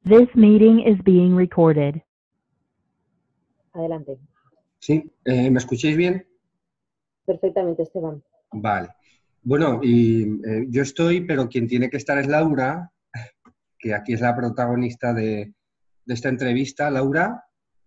This meeting is being recorded. Adelante. Sí, ¿me escucháis bien? Perfectamente, Esteban. Vale. Bueno, yo estoy, pero quien tiene que estar es Laura, que aquí es la protagonista de esta entrevista. Laura.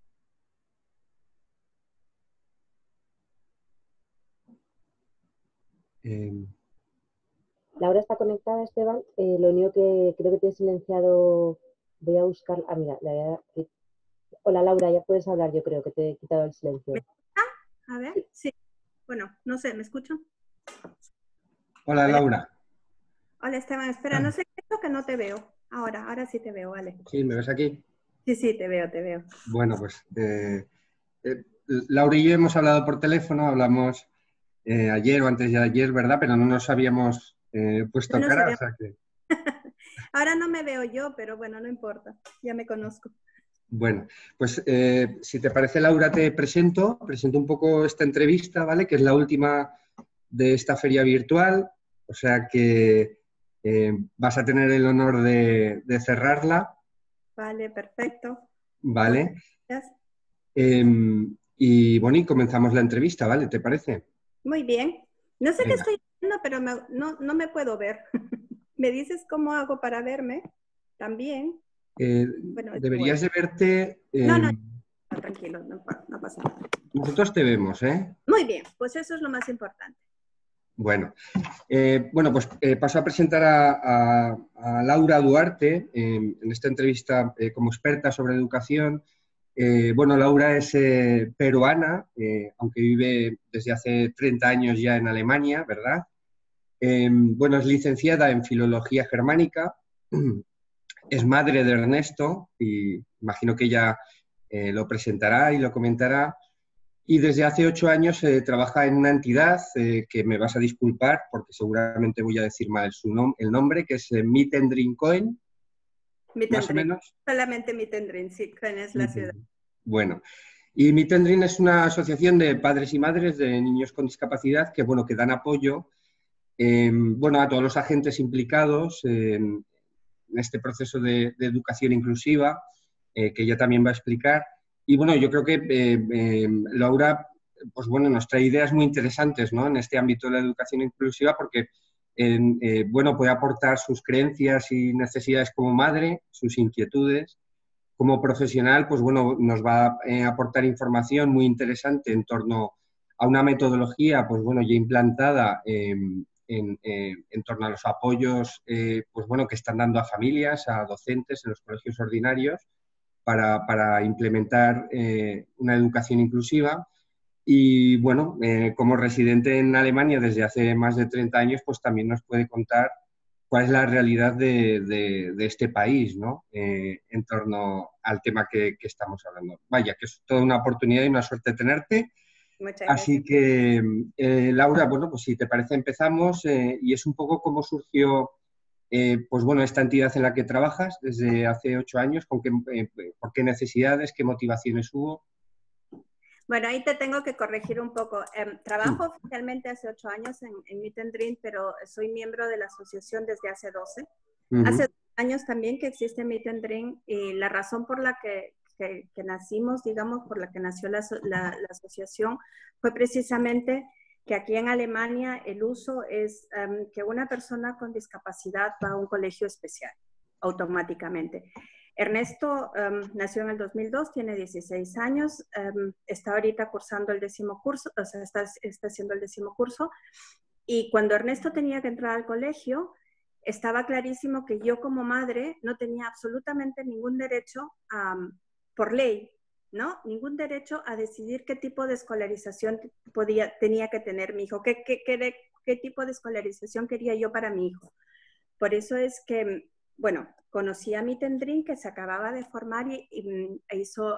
Laura está conectada, Esteban. Lo único que creo que te he silenciado. Voy a buscar. Ah, mira. Hola, Laura, ya puedes hablar. Yo creo que te he quitado el silencio. ¿Me escuchan? A ver, sí. Bueno, no sé, ¿me escuchan? Hola, Laura. Hola, Esteban. Espera, no sé qué es lo que no te veo. Ahora sí te veo, vale. Sí, ¿me ves aquí? Sí, te veo. Bueno, pues Laura y yo hemos hablado por teléfono, hablamos ayer o antes de ayer, ¿verdad? Pero no nos habíamos puesto No cara, sabía. o sea que... Ahora no me veo yo, pero bueno, no importa. Ya me conozco. Bueno, pues si te parece, Laura, te presento un poco esta entrevista, ¿vale? Que es la última de esta feria virtual, o sea que vas a tener el honor de cerrarla. Vale, perfecto. Vale. Gracias. Y bueno, y comenzamos la entrevista, ¿vale? ¿Te parece? Muy bien. No sé Venga. qué estoy haciendo, pero no me puedo ver. ¿Me dices cómo hago para verme? También. Bueno, Deberías de verte... No, tranquilo, no pasa nada. Nosotros te vemos, ¿eh? Muy bien, pues eso es lo más importante. Bueno, pues paso a presentar a Laura Duarte en esta entrevista como experta sobre educación. Bueno, Laura es peruana, aunque vive desde hace 30 años ya en Alemania, ¿verdad? Bueno, es licenciada en Filología Germánica, es madre de Ernesto y imagino que ella lo presentará y lo comentará. Y desde hace 8 años trabaja en una entidad que me vas a disculpar porque seguramente voy a decir mal el nombre, que es Mittendrin Cohen, más o menos. Solamente Mittendrin, sí, Cohen es la ciudad. Bueno, y Mittendrin es una asociación de padres y madres de niños con discapacidad que, bueno, que dan apoyo a todos los agentes implicados en este proceso de educación inclusiva, que ella también va a explicar. Y bueno, yo creo que Laura, pues bueno, nos trae ideas muy interesantes, ¿no? En este ámbito de la educación inclusiva, porque puede aportar sus creencias y necesidades como madre, sus inquietudes. Como profesional, pues bueno, nos va a aportar información muy interesante en torno a una metodología, pues bueno, ya implantada en torno a los apoyos, pues bueno, que están dando a familias, a docentes en los colegios ordinarios para implementar una educación inclusiva. Y bueno, como residente en Alemania desde hace más de 30 años, pues también nos puede contar cuál es la realidad de este país, ¿no? En torno al tema que estamos hablando. Vaya, que es toda una oportunidad y una suerte tenerte. Muchas Así gracias. que, Laura, bueno, pues si te parece empezamos y es un poco cómo surgió, pues bueno, esta entidad en la que trabajas desde hace 8 años, por qué necesidades, qué motivaciones hubo. Bueno, ahí te tengo que corregir un poco. Trabajo oficialmente hace 8 años en Mittendrin, pero soy miembro de la asociación desde hace 12. Hace 2 años también que existe Mittendrin y la razón por la que nacimos, digamos, por la que nació la asociación, fue precisamente que aquí en Alemania el uso es que una persona con discapacidad va a un colegio especial automáticamente. Ernesto nació en el 2002, tiene 16 años, está ahorita cursando el 10º curso, o sea, está haciendo el 10º curso, y cuando Ernesto tenía que entrar al colegio, estaba clarísimo que yo como madre no tenía absolutamente ningún derecho, por ley, ¿no? Ningún derecho a decidir qué tipo de escolarización tenía que tener mi hijo, qué tipo de escolarización quería yo para mi hijo. Por eso es que, bueno, conocí a Mittendrin, que se acababa de formar y hizo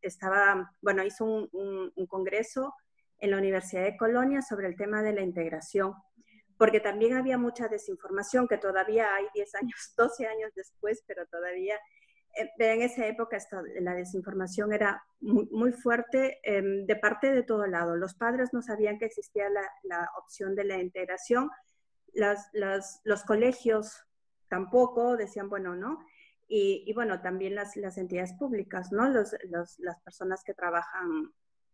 un congreso en la Universidad de Colonia sobre el tema de la integración, porque también había mucha desinformación, que todavía hay 10 años, 12 años después, pero todavía en esa época la desinformación era muy, muy fuerte de parte de todo lado. Los padres no sabían que existía la opción de la integración, los colegios tampoco, decían, bueno, ¿no? y bueno, también las entidades públicas, ¿no? Las personas que trabajan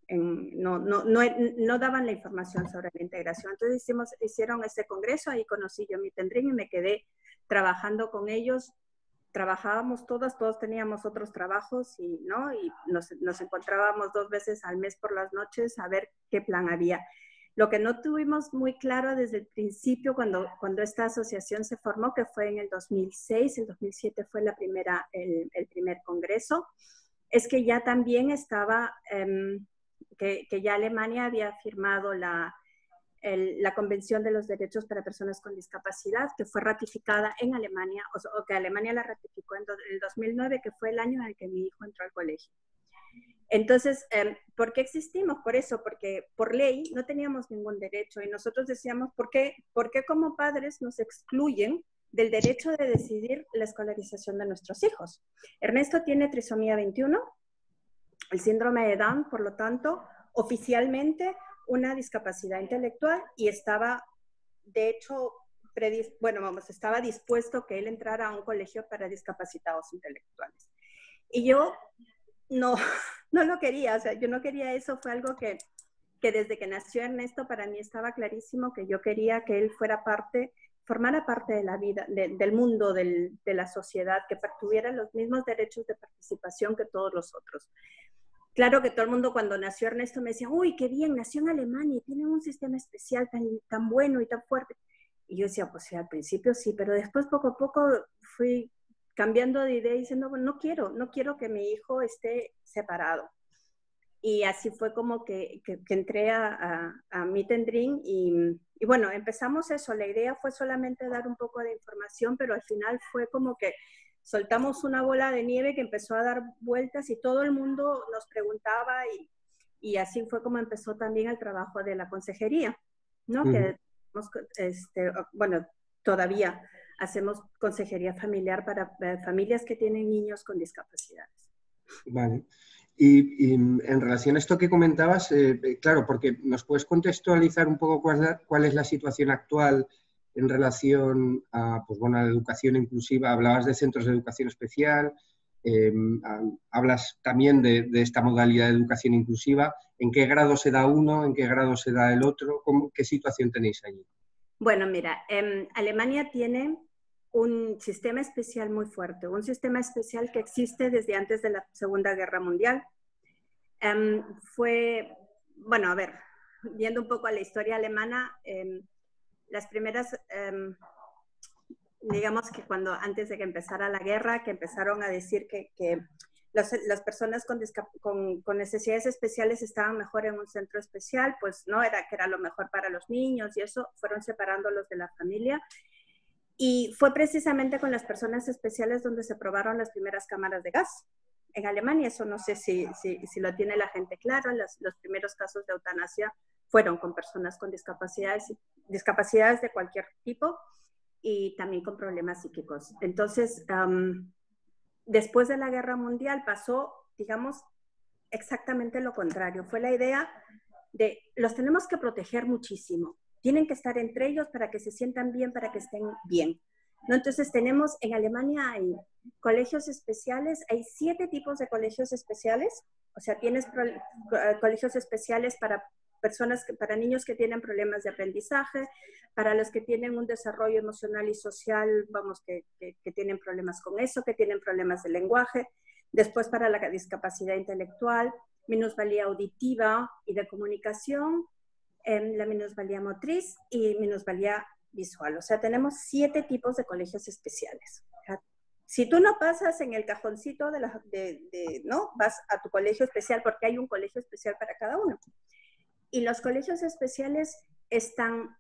no daban la información sobre la integración. Entonces hicieron este congreso, ahí conocí yo Meet & Drink y me quedé trabajando con ellos. Trabajábamos todos teníamos otros trabajos y nos encontrábamos 2 veces al mes por las noches a ver qué plan había. Lo que no tuvimos muy claro desde el principio cuando esta asociación se formó, que fue en el 2006, el 2007 fue el primer congreso, es que ya también estaba, que ya Alemania había firmado la Convención de los Derechos para Personas con Discapacidad, que fue ratificada en Alemania, o que Alemania la ratificó en el 2009, que fue el año en el que mi hijo entró al colegio. Entonces, ¿por qué existimos? Por eso, porque por ley no teníamos ningún derecho y nosotros decíamos, ¿por qué como padres nos excluyen del derecho de decidir la escolarización de nuestros hijos? Ernesto tiene trisomía 21, el síndrome de Down, por lo tanto, oficialmente una discapacidad intelectual y estaba, de hecho, estaba dispuesto que él entrara a un colegio para discapacitados intelectuales. Y yo no lo quería, o sea, yo no quería eso, fue algo que desde que nació Ernesto para mí estaba clarísimo que yo quería que él formara parte de la vida, del mundo, de la sociedad, que tuviera los mismos derechos de participación que todos los otros. Claro que todo el mundo cuando nació Ernesto me decía, uy, qué bien, nació en Alemania y tienen un sistema especial tan bueno y tan fuerte. Y yo decía, pues sí, al principio sí, pero después poco a poco fui cambiando de idea y diciendo, bueno, no quiero que mi hijo esté separado. Y así fue como que entré a Meet & Drink y bueno, empezamos eso. La idea fue solamente dar un poco de información, pero al final fue como que soltamos una bola de nieve que empezó a dar vueltas y todo el mundo nos preguntaba y así fue como empezó también el trabajo de la consejería, ¿no? Que bueno, todavía hacemos consejería familiar para familias que tienen niños con discapacidades. Vale. Y en relación a esto que comentabas, claro, porque nos puedes contextualizar un poco cuál es la situación actual en relación a, pues bueno, a la educación inclusiva. Hablabas de centros de educación especial, hablas también de esta modalidad de educación inclusiva. ¿En qué grado se da uno? ¿En qué grado se da el otro? ¿Qué situación tenéis allí? Bueno, mira, Alemania tiene un sistema especial muy fuerte, un sistema especial que existe desde antes de la Segunda Guerra Mundial. Bueno, a ver, viendo un poco a la historia alemana, las primeras, digamos que antes de que empezara la guerra, que empezaron a decir que las personas con necesidades especiales estaban mejor en un centro especial, pues no, que era lo mejor para los niños y eso, fueron separándolos de la familia. Y fue precisamente con las personas especiales donde se probaron las primeras cámaras de gas. En Alemania, eso no sé si lo tiene la gente claro, los primeros casos de eutanasia fueron con personas con discapacidades de cualquier tipo y también con problemas psíquicos. Entonces, después de la Guerra Mundial pasó, digamos, exactamente lo contrario. Fue la idea de los tenemos que proteger muchísimo. Tienen que estar entre ellos para que se sientan bien, para que estén bien, ¿no? Entonces tenemos, en Alemania hay colegios especiales, hay 7 tipos de colegios especiales, o sea, tienes colegios especiales para para niños que tienen problemas de aprendizaje, para los que tienen un desarrollo emocional y social, vamos, que tienen problemas con eso, que tienen problemas de lenguaje, después para la discapacidad intelectual, minusvalía auditiva y de comunicación, la minusvalía motriz y minusvalía visual. O sea, tenemos 7 tipos de colegios especiales. Si tú no pasas en el cajoncito ¿no? Vas a tu colegio especial porque hay un colegio especial para cada uno. Y los colegios especiales están,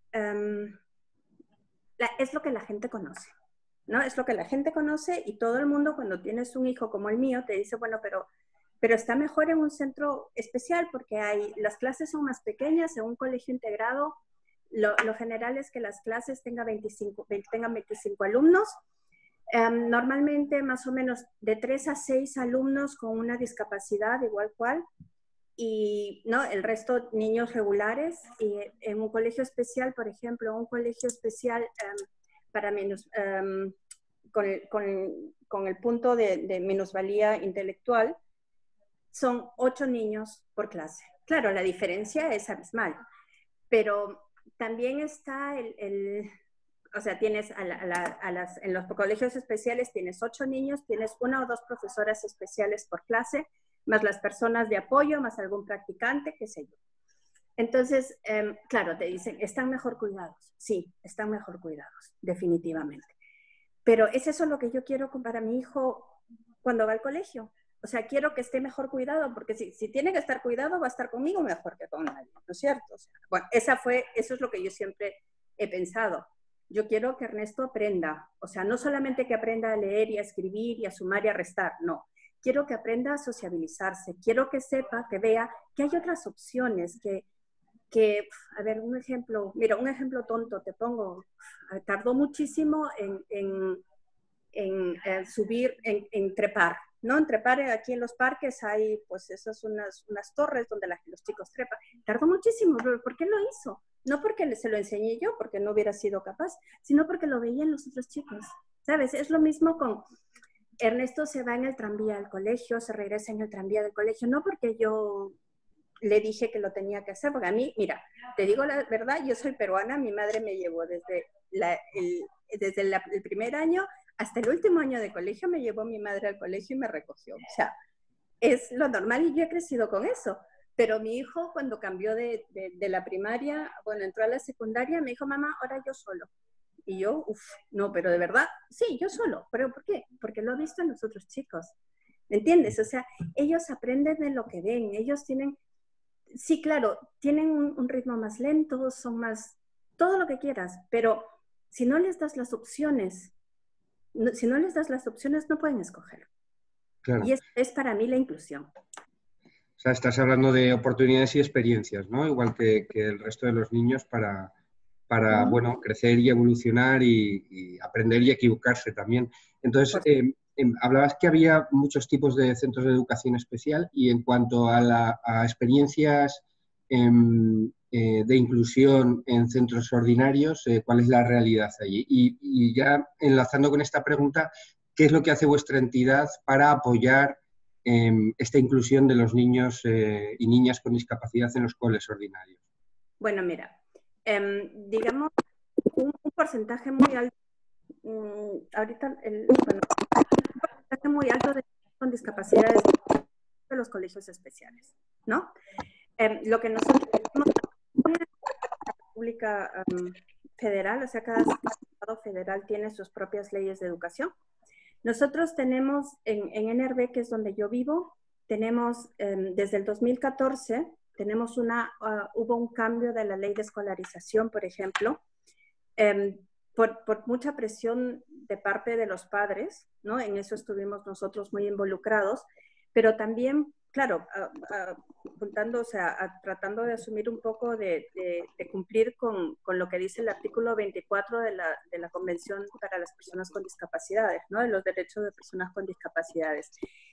es lo que la gente conoce, ¿no? Es lo que la gente conoce y todo el mundo cuando tienes un hijo como el mío te dice, bueno, pero está mejor en un centro especial porque las clases son más pequeñas, en un colegio integrado, lo general es que las clases tengan 25 alumnos, normalmente más o menos de 3 a 6 alumnos con una discapacidad igual cual, y ¿no? El resto niños regulares, y en un colegio especial, por ejemplo, un colegio especial con el punto de minusvalía intelectual, son 8 niños por clase. Claro, la diferencia es abismal, pero también está o sea, tienes en los colegios especiales tienes 8 niños, tienes 1 o 2 profesoras especiales por clase, más las personas de apoyo, más algún practicante, qué sé yo. Entonces, claro, te dicen, ¿están mejor cuidados? Sí, están mejor cuidados, definitivamente. Pero ¿es eso lo que yo quiero para mi hijo cuando va al colegio? O sea, quiero que esté mejor cuidado, porque si tiene que estar cuidado, va a estar conmigo mejor que con nadie, ¿no es cierto? O sea, bueno, eso es lo que yo siempre he pensado. Yo quiero que Ernesto aprenda, o sea, no solamente que aprenda a leer y a escribir y a sumar y a restar, no. Quiero que aprenda a sociabilizarse, quiero que sepa, que vea que hay otras opciones, a ver, un ejemplo tonto te pongo, tardó muchísimo en subir, en trepar, ¿no? En trepar aquí en los parques hay, pues, esas unas torres donde los chicos trepan. Tardó muchísimo, pero ¿por qué lo hizo? No porque se lo enseñé yo, porque no hubiera sido capaz, sino porque lo veían los otros chicos, ¿sabes? Es lo mismo con Ernesto. Se va en el tranvía al colegio, se regresa en el tranvía del colegio, no porque yo le dije que lo tenía que hacer, porque a mí, mira, te digo la verdad, yo soy peruana, mi madre me llevó desde el primer año hasta el último año de colegio, me llevó mi madre al colegio y me recogió. O sea, es lo normal y yo he crecido con eso. Pero mi hijo, cuando cambió de la primaria, bueno, entró a la secundaria, me dijo, mamá, ahora yo solo. Y yo, no, pero de verdad, sí, yo solo. ¿Pero por qué? Porque lo he visto en los otros chicos. ¿Me entiendes? O sea, ellos aprenden de lo que ven. Ellos tienen, sí, claro, tienen un ritmo más lento, son más, todo lo que quieras, pero si no les das las opciones, no pueden escoger. Claro. Y es para mí la inclusión. O sea, estás hablando de oportunidades y experiencias, ¿no? Igual que el resto de los niños para bueno, crecer y evolucionar y aprender y equivocarse también. Entonces, hablabas que había muchos tipos de centros de educación especial y en cuanto a experiencias de inclusión en centros ordinarios, ¿cuál es la realidad allí? Y ya enlazando con esta pregunta, ¿qué es lo que hace vuestra entidad para apoyar esta inclusión de los niños y niñas con discapacidad en los coles ordinarios? Bueno, mira, digamos, un porcentaje muy alto, ahorita, un porcentaje muy alto de niños con discapacidades de los colegios especiales, ¿no? Lo que nosotros tenemos en la República Federal, o sea, cada estado federal tiene sus propias leyes de educación. Nosotros tenemos en NRB, que es donde yo vivo, tenemos desde el 2014, tenemos hubo un cambio de la ley de escolarización, por ejemplo, por mucha presión de parte de los padres, ¿no? En eso estuvimos nosotros muy involucrados, pero también, claro, apuntando, o sea, tratando de asumir un poco de cumplir con lo que dice el artículo 24 de la Convención para las Personas con Discapacidades, ¿no? De los derechos de personas con discapacidades.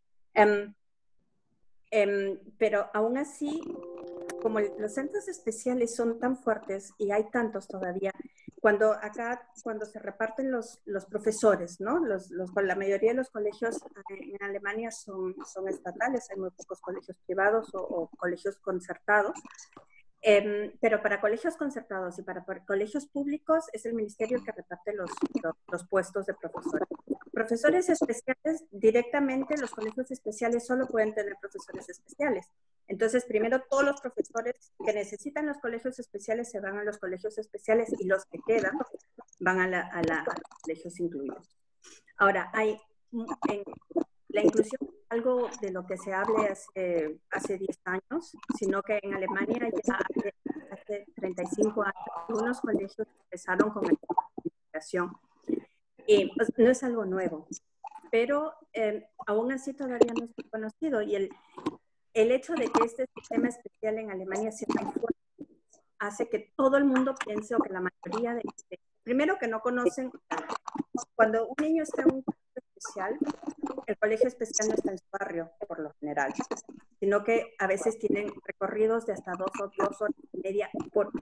Pero aún así, como los centros especiales son tan fuertes y hay tantos todavía, cuando se reparten los profesores, ¿no? La mayoría de los colegios en Alemania son estatales, hay muy pocos colegios privados o colegios concertados. Pero para colegios concertados y para colegios públicos es el ministerio el que reparte los puestos de profesores. Profesores especiales, directamente los colegios especiales solo pueden tener profesores especiales. Entonces, primero todos los profesores que necesitan los colegios especiales se van a los colegios especiales y los que quedan van a los colegios incluidos. Ahora, la inclusión es algo de lo que se hable hace 10 años, sino que en Alemania ya hace 35 años algunos colegios empezaron con la educación. Y pues, no es algo nuevo, pero aún así todavía no es muy conocido. Y el hecho de que este sistema especial en Alemania sea tan fuerte hace que todo el mundo piense, o que la mayoría primero que no conocen, cuando un niño está en un colegio especial, el colegio especial no está en su barrio, por lo general, sino que a veces tienen recorridos de hasta 2 horas y media por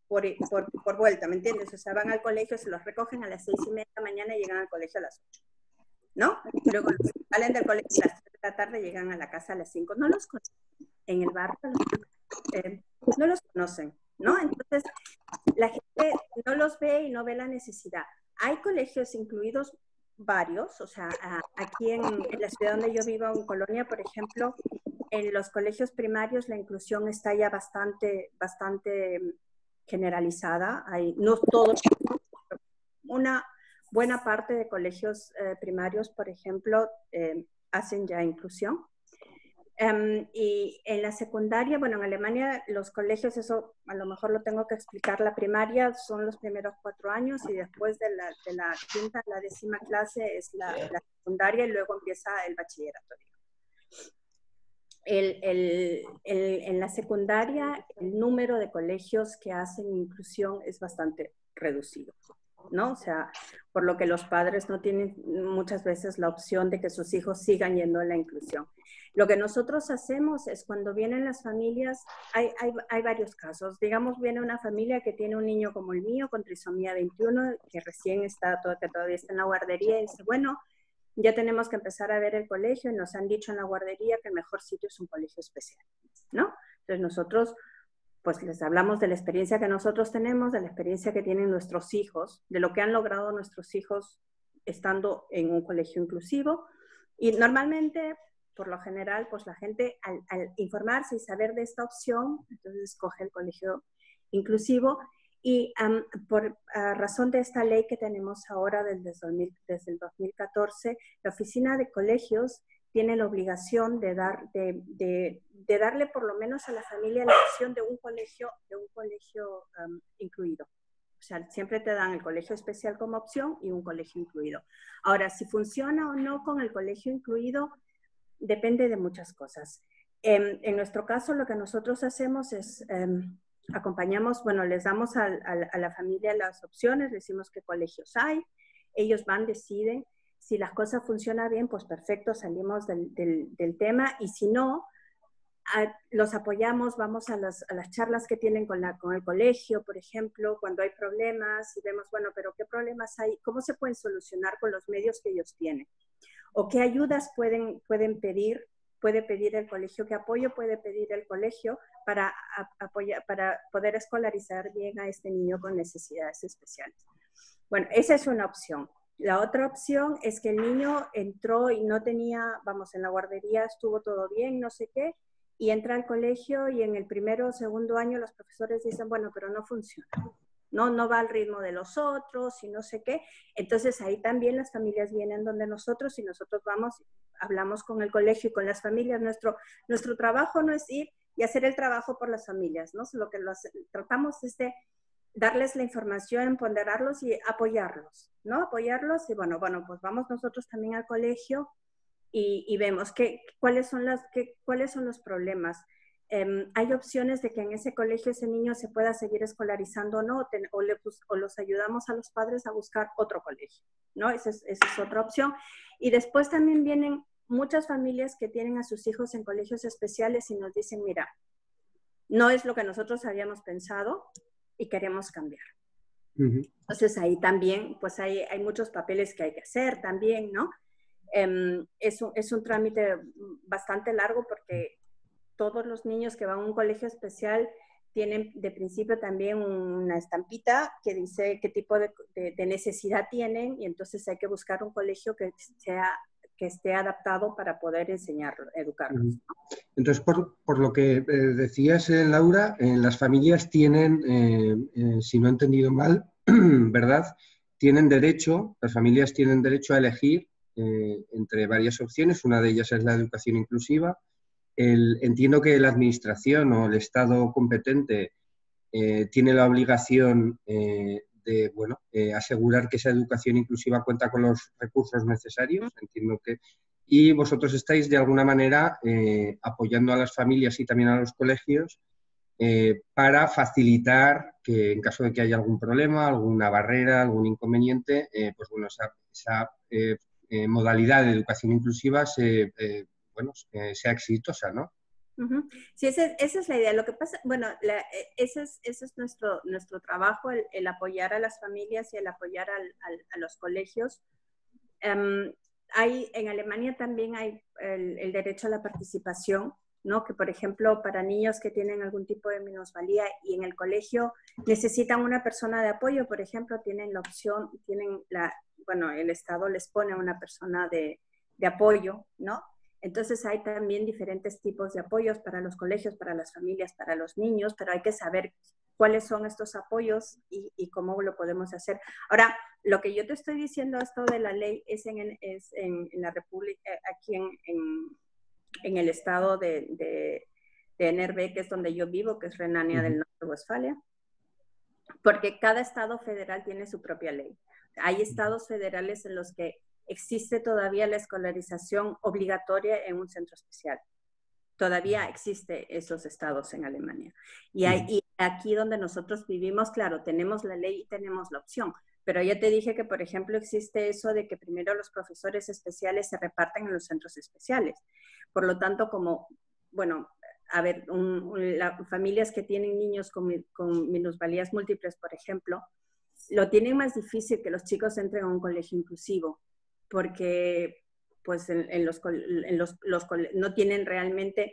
por vuelta, ¿me entiendes? O sea, van al colegio, se los recogen a las 6:30 de la mañana y llegan al colegio a las 8, ¿no? Luego salen del colegio a las 3 de la tarde, llegan a la casa a las 5. No los conocen. En el barrio no los conocen, ¿no? Entonces, la gente no los ve y no ve la necesidad. Hay colegios incluidos varios, o sea, aquí en la ciudad donde yo vivo, en Colonia, por ejemplo, en los colegios primarios la inclusión está ya bastante generalizada. Hay, no todos, una buena parte de colegios primarios, por ejemplo, hacen ya inclusión. Y en la secundaria, bueno, en Alemania los colegios, eso a lo mejor lo tengo que explicar, la primaria son los primeros 4 años y después de la quinta a la 10ª clase es la secundaria y luego empieza el bachillerato. En la secundaria el número de colegios que hacen inclusión es bastante reducido, ¿no? O sea, por lo que los padres no tienen muchas veces la opción de que sus hijos sigan yendo a la inclusión. Lo que nosotros hacemos es cuando vienen las familias, hay varios casos. Digamos, viene una familia que tiene un niño como el mío con trisomía 21, que recién está, que todavía está en la guardería, y dice, bueno, ya tenemos que empezar a ver el colegio y nos han dicho en la guardería que el mejor sitio es un colegio especial, ¿no? Entonces nosotros pues les hablamos de la experiencia que nosotros tenemos, de la experiencia que tienen nuestros hijos, de lo que han logrado nuestros hijos estando en un colegio inclusivo. Y normalmente, por lo general, pues la gente al informarse y saber de esta opción, entonces escoge el colegio inclusivo. Y por razón de esta ley que tenemos ahora desde el 2014, la Oficina de Colegios tiene la obligación de darle por lo menos a la familia la opción de un colegio incluido. O sea, siempre te dan el colegio especial como opción y un colegio incluido. Ahora, si funciona o no con el colegio incluido, depende de muchas cosas. En nuestro caso, lo que nosotros hacemos es acompañamos, bueno, les damos a la familia las opciones, les decimos qué colegios hay, ellos van, deciden. Si las cosas funcionan bien, pues perfecto, salimos del tema, y si no, los apoyamos, vamos a las charlas que tienen con el colegio, por ejemplo, cuando hay problemas, y vemos, bueno, pero ¿qué problemas hay? ¿Cómo se pueden solucionar con los medios que ellos tienen? ¿O qué ayudas pueden pedir? Puede pedir el colegio, ¿qué apoyo puede pedir el colegio para poder escolarizar bien a este niño con necesidades especiales? Bueno, esa es una opción. La otra opción es que el niño entró y no tenía, vamos, en la guardería estuvo todo bien, no sé qué, y entra al colegio y en el primero o segundo año los profesores dicen, bueno, pero no funciona, no va al ritmo de los otros y no sé qué. Entonces ahí también las familias vienen donde nosotros y nosotros vamos, hablamos con el colegio y con las familias. Nuestro trabajo no es ir y hacer el trabajo por las familias, ¿no? Lo que tratamos es de darles la información, ponderarlos y apoyarlos, ¿no? Apoyarlos y bueno, pues vamos nosotros también al colegio y vemos cuáles son los problemas. Hay opciones de que en ese colegio ese niño se pueda seguir escolarizando o no, o los ayudamos a los padres a buscar otro colegio, ¿no? Esa es otra opción. Y después también vienen muchas familias que tienen a sus hijos en colegios especiales y nos dicen, mira, no es lo que nosotros habíamos pensado y queremos cambiar. Entonces ahí también, pues hay muchos papeles que hay que hacer también, ¿no? Es un trámite bastante largo porque todos los niños que van a un colegio especial tienen de principio también una estampita que dice qué tipo de necesidad tienen, y entonces hay que buscar un colegio que esté adaptado para poder enseñarlo, educarlos, ¿no? Entonces, por lo que decías, Laura, las familias tienen, si no he entendido mal, ¿verdad? Las familias tienen derecho a elegir entre varias opciones. Una de ellas es la educación inclusiva. Entiendo que la administración o el Estado competente tiene la obligación de asegurar que esa educación inclusiva cuenta con los recursos necesarios. Entiendo que... Y vosotros estáis de alguna manera apoyando a las familias y también a los colegios para facilitar que en caso de que haya algún problema, alguna barrera, algún inconveniente, pues bueno, esa modalidad de educación inclusiva sea exitosa, ¿no? Sí, esa es la idea. Lo que pasa, bueno, ese es nuestro trabajo, el apoyar a las familias y el apoyar a los colegios. En Alemania también hay el derecho a la participación, ¿no? Que, por ejemplo, para niños que tienen algún tipo de minusvalía y en el colegio necesitan una persona de apoyo, por ejemplo, tienen la opción, bueno, el Estado les pone a una persona de apoyo, ¿no? Entonces hay también diferentes tipos de apoyos para los colegios, para las familias, para los niños, pero hay que saber cuáles son estos apoyos y cómo lo podemos hacer. Ahora, lo que yo te estoy diciendo, esto de la ley, es en la República, aquí en el estado de NRV, que es donde yo vivo, que es Renania del Norte-Westfalia, porque cada estado federal tiene su propia ley. Hay estados federales en los que existe todavía la escolarización obligatoria en un centro especial. Todavía existe esos estados en Alemania. Y aquí donde nosotros vivimos, claro, tenemos la ley y tenemos la opción. Pero ya te dije que, por ejemplo, existe eso de que primero los profesores especiales se reparten en los centros especiales. Por lo tanto, bueno, a ver, familias que tienen niños con minusvalías múltiples, por ejemplo, lo tienen más difícil que los chicos entren a un colegio inclusivo, porque pues no tienen realmente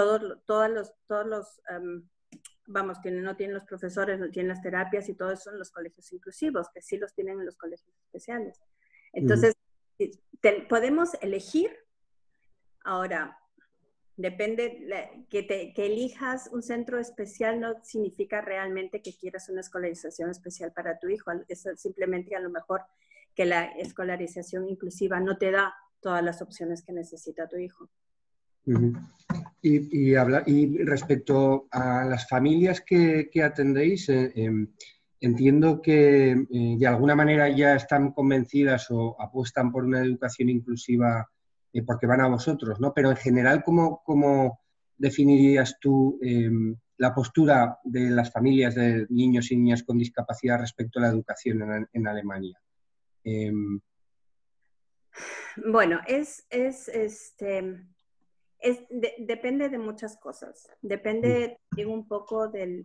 no tienen los profesores, no tienen las terapias y todo eso en los colegios inclusivos, que sí los tienen en los colegios especiales. Entonces, podemos elegir. Ahora, depende, que elijas un centro especial no significa realmente que quieras una escolarización especial para tu hijo. Es simplemente a lo mejor que la escolarización inclusiva no te da todas las opciones que necesita tu hijo. Y respecto a las familias que atendéis, entiendo que de alguna manera ya están convencidas o apuestan por una educación inclusiva porque van a vosotros, ¿no? Pero en general, ¿cómo definirías tú la postura de las familias de niños y niñas con discapacidad respecto a la educación en Alemania? Bueno, depende de muchas cosas. Depende un poco del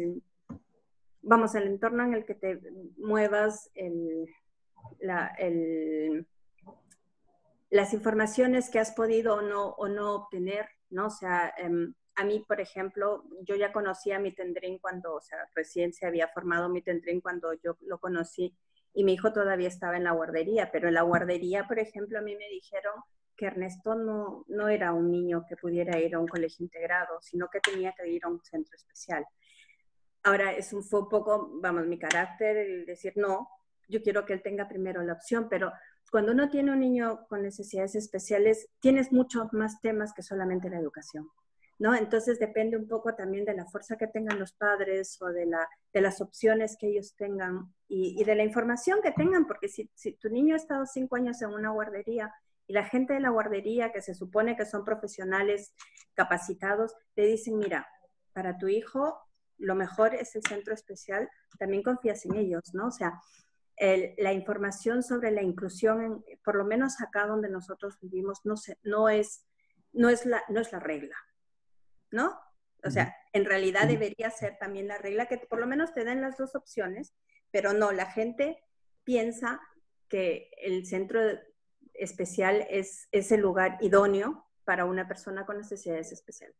entorno en el que te muevas, las informaciones que has podido o no obtener, ¿no? O sea, a mí, por ejemplo, yo ya conocía a Mittendrin recién se había formado Mittendrin cuando yo lo conocí, y mi hijo todavía estaba en la guardería, pero en la guardería, por ejemplo, a mí me dijeron que Ernesto no era un niño que pudiera ir a un colegio integrado, sino que tenía que ir a un centro especial. Ahora, fue un poco, mi carácter, el decir, no, yo quiero que él tenga primero la opción, pero cuando uno tiene un niño con necesidades especiales, tienes muchos más temas que solamente la educación, ¿no? Entonces depende un poco también de la fuerza que tengan los padres o de las opciones que ellos tengan y de la información que tengan, porque si tu niño ha estado 5 años en una guardería y la gente de la guardería, que se supone que son profesionales capacitados, te dicen, mira, para tu hijo lo mejor es el centro especial, también confías en ellos, ¿no? O sea, la información sobre la inclusión, por lo menos acá donde nosotros vivimos, no es la regla, ¿no? O sea, en realidad debería ser también la regla, que por lo menos te den las dos opciones, pero no, la gente piensa que el centro especial es el lugar idóneo para una persona con necesidades especiales.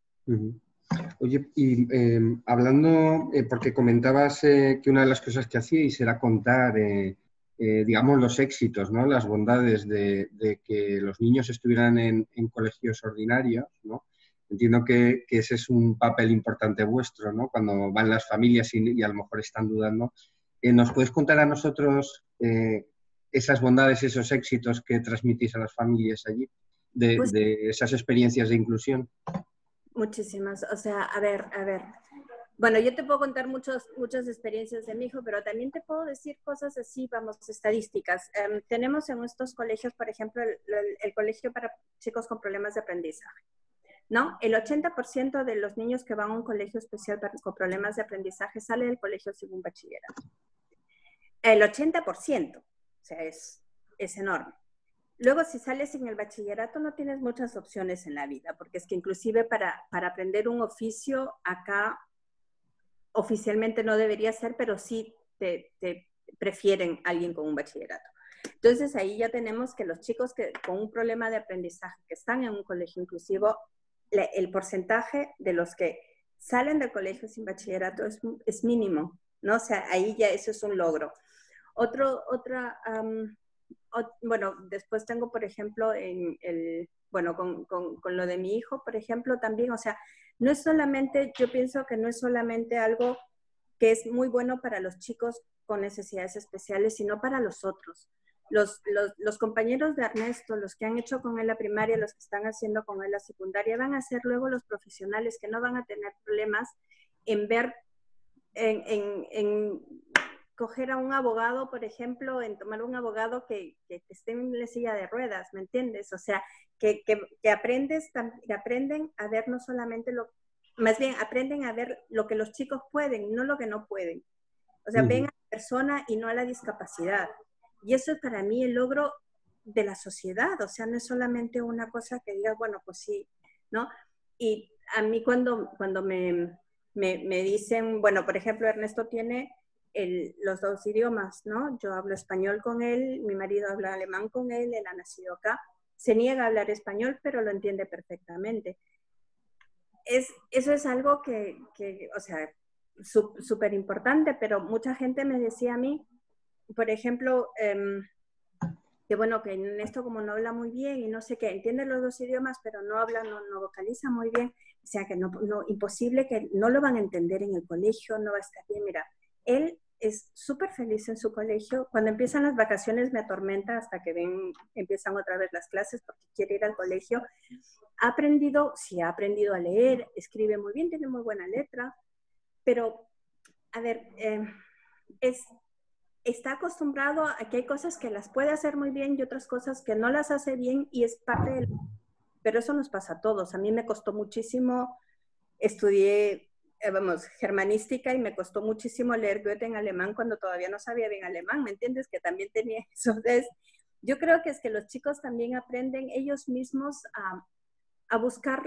Oye, y hablando, porque comentabas que una de las cosas que hacíais era contar, digamos, los éxitos, ¿no? Las bondades de que los niños estuvieran en colegios ordinarios, ¿no? Entiendo que ese es un papel importante vuestro, ¿no? Cuando van las familias y a lo mejor están dudando. ¿Nos puedes contar a nosotros esas bondades, esos éxitos que transmitís a las familias allí, de esas experiencias de inclusión? Muchísimas, o sea, a ver. Bueno, yo te puedo contar muchas experiencias de mi hijo, pero también te puedo decir cosas así, estadísticas. Tenemos en estos colegios, por ejemplo, el colegio para chicos con problemas de aprendizaje, ¿no? El 80% de los niños que van a un colegio especial con problemas de aprendizaje sale del colegio según bachillerato. El 80%, o sea, es enorme. luego si sales en el bachillerato no tienes muchas opciones en la vida, porque es que inclusive para aprender un oficio acá oficialmente no debería ser, pero sí te prefieren a alguien con un bachillerato. Entonces ahí ya tenemos que los chicos que con un problema de aprendizaje que están en un colegio inclusivo, el porcentaje de los que salen del colegio sin bachillerato es mínimo, ¿no? O sea, ahí ya eso es un logro. Bueno, después tengo, por ejemplo, bueno, con lo de mi hijo, por ejemplo, también, o sea, no es solamente, yo pienso que no es solamente algo que es muy bueno para los chicos con necesidades especiales, sino para los otros. Los compañeros de Ernesto, los que han hecho con él la primaria, los que están haciendo con él la secundaria, van a ser luego los profesionales que no van a tener problemas en ver, en coger a un abogado, por ejemplo, en tomar un abogado que esté en la silla de ruedas, ¿me entiendes? O sea, que aprenden a ver no solamente más bien aprenden a ver lo que los chicos pueden, no lo que no pueden. O sea, ven a la persona y no a la discapacidad. Y eso es para mí el logro de la sociedad, o sea, no es solamente una cosa que digas, bueno, pues sí, ¿no? Y a mí cuando me dicen, bueno, por ejemplo, Ernesto tiene los dos idiomas, ¿no? Yo hablo español con él, mi marido habla alemán con él ha nacido acá, se niega a hablar español, pero lo entiende perfectamente. Eso es algo que o sea, súper importante, pero mucha gente me decía a mí, por ejemplo, que bueno, que en esto como no habla muy bien y no sé qué, entiende los dos idiomas, pero no habla, no vocaliza muy bien, o sea que imposible, que no lo van a entender en el colegio, no va a estar bien. Mira, él es súper feliz en su colegio. Cuando empiezan las vacaciones me atormenta hasta que empiezan otra vez las clases porque quiere ir al colegio. Ha aprendido a leer, escribe muy bien, tiene muy buena letra, pero, a ver, está acostumbrado a que hay cosas que las puede hacer muy bien y otras cosas que no las hace bien y es parte del... Pero eso nos pasa a todos. A mí me costó muchísimo, estudié, germanística y me costó muchísimo leer Goethe en alemán cuando todavía no sabía bien alemán, ¿me entiendes? Que también tenía eso. Entonces, yo creo que es que los chicos también aprenden ellos mismos a buscar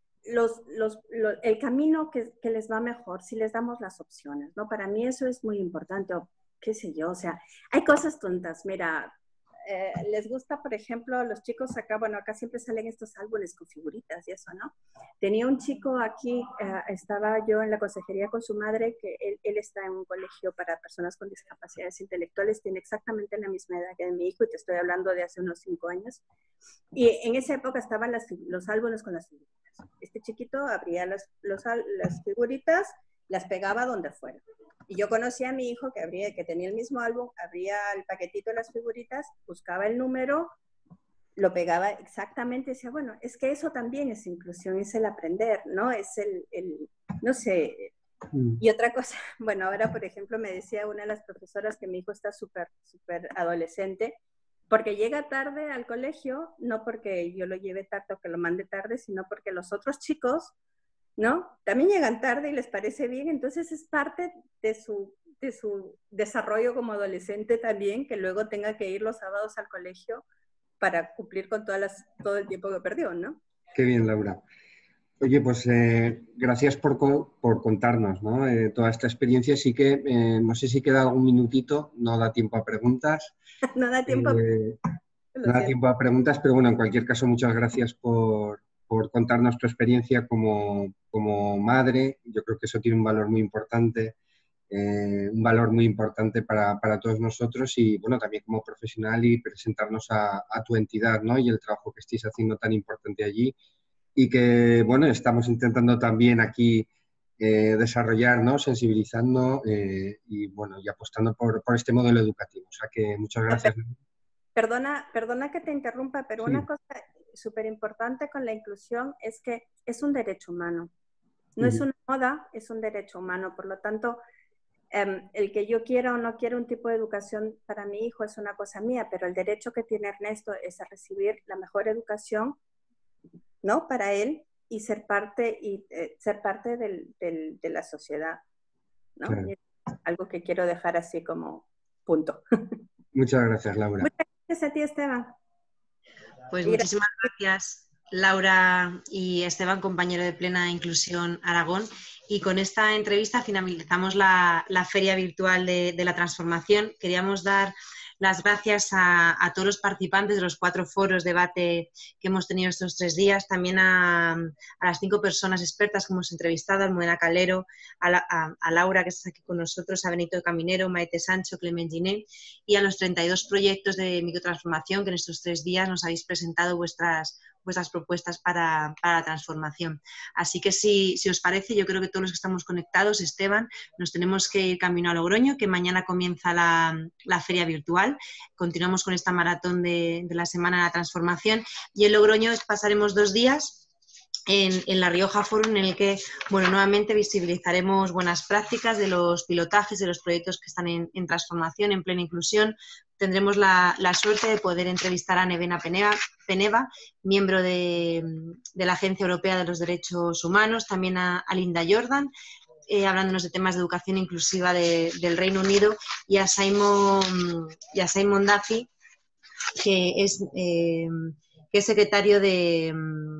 el camino que les va mejor si les damos las opciones, ¿no? Para mí eso es muy importante, o qué sé yo, o sea, hay cosas tontas, mira, les gusta, por ejemplo, los chicos acá, bueno, acá siempre salen estos álbumes con figuritas y eso, ¿no? Tenía un chico aquí, estaba yo en la consejería con su madre, que él está en un colegio para personas con discapacidades intelectuales, tiene exactamente la misma edad que mi hijo, y te estoy hablando de hace unos 5 años, y en esa época estaban los álbumes con las figuritas. Este chiquito abría las figuritas, las pegaba donde fuera. Y yo conocí a mi hijo que tenía el mismo álbum, abría el paquetito de las figuritas, buscaba el número, lo pegaba exactamente y decía, bueno, es que eso también es inclusión, es el aprender, ¿no? Es no sé. Y otra cosa, bueno, ahora por ejemplo me decía una de las profesoras que mi hijo está súper adolescente, porque llega tarde al colegio, no porque yo lo lleve tarde o que lo mande tarde, sino porque los otros chicos, ¿no? También llegan tarde y les parece bien, entonces es parte de su desarrollo como adolescente también, que luego tenga que ir los sábados al colegio para cumplir con todo el tiempo que perdió, ¿no? Qué bien, Laura. Oye, pues gracias por contarnos, ¿no? Toda esta experiencia. Sí que no sé si queda algún minutito, no da tiempo a preguntas. No da tiempo. No da tiempo a preguntas, pero bueno, en cualquier caso, muchas gracias por contarnos tu experiencia como madre. Yo creo que eso tiene un valor muy importante, para todos nosotros y, bueno, también como profesional y presentarnos a tu entidad, ¿no? Y el trabajo que estáis haciendo tan importante allí y que, bueno, estamos intentando también aquí desarrollar, ¿no? Sensibilizando y, bueno, y apostando por este modelo educativo. O sea que muchas gracias. Perdona que te interrumpa, pero sí. Una cosa súper importante con la inclusión es que es un derecho humano. No es una moda, es un derecho humano. Por lo tanto, el que yo quiera o no quiera un tipo de educación para mi hijo es una cosa mía, pero el derecho que tiene Ernesto es a recibir la mejor educación, ¿no? Para él y ser parte de la sociedad, ¿no? Claro. Algo que quiero dejar así como punto. Muchas gracias, Laura. Muchas gracias a ti, Esteban. Pues muchísimas gracias, Laura y Esteban, compañero de Plena Inclusión Aragón. Y con esta entrevista finalizamos la Feria Virtual de la Transformación. Queríamos dar las gracias a todos los participantes de los 4 foros de debate que hemos tenido estos 3 días, también a las 5 personas expertas que hemos entrevistado, a Almudena Calero, a Laura, que está aquí con nosotros, a Benito Caminero, Maite Sancho, Clement Giné, y a los 32 proyectos de microtransformación que en estos 3 días nos habéis presentado vuestras propuestas para la transformación. Así que si os parece, yo creo que todos los que estamos conectados, Esteban, nos tenemos que ir camino a Logroño, que mañana comienza la feria virtual. Continuamos con esta maratón de la Semana de la Transformación y en Logroño pasaremos 2 días en La Rioja Forum, en el que, bueno, nuevamente visibilizaremos buenas prácticas de los pilotajes, de los proyectos que están en transformación, en plena inclusión. Tendremos la suerte de poder entrevistar a Nevena Peneva, miembro de la Agencia Europea de los Derechos Humanos, también a Linda Jordan, hablándonos de temas de educación inclusiva del Reino Unido, y a Simon Duffy, que es secretario de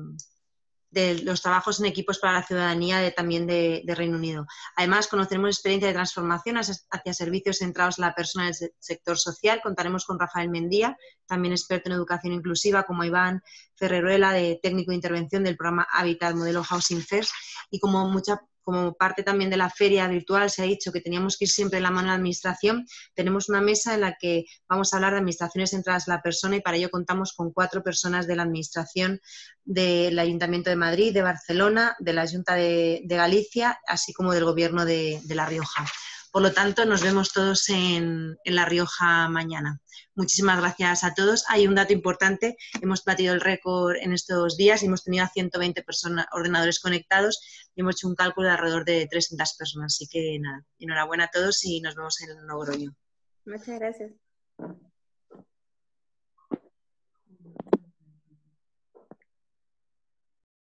los trabajos en equipos para la ciudadanía también de Reino Unido. Además, conoceremos experiencia de transformación hacia servicios centrados en la persona del sector social. Contaremos con Rafael Mendía, también experto en educación inclusiva, como Iván Ferreruela, de técnico de intervención del programa Habitat Modelo Housing First, y como parte también de la feria virtual se ha dicho que teníamos que ir siempre de la mano de la administración. Tenemos una mesa en la que vamos a hablar de administraciones centradas en la persona y para ello contamos con 4 personas de la administración del Ayuntamiento de Madrid, de Barcelona, de la Junta de Galicia, así como del Gobierno de La Rioja. Por lo tanto, nos vemos todos en La Rioja mañana. Muchísimas gracias a todos. Hay un dato importante, hemos batido el récord en estos días y hemos tenido a 120 ordenadores conectados y hemos hecho un cálculo de alrededor de 300 personas. Así que nada, enhorabuena a todos y nos vemos en Logroño. Muchas gracias.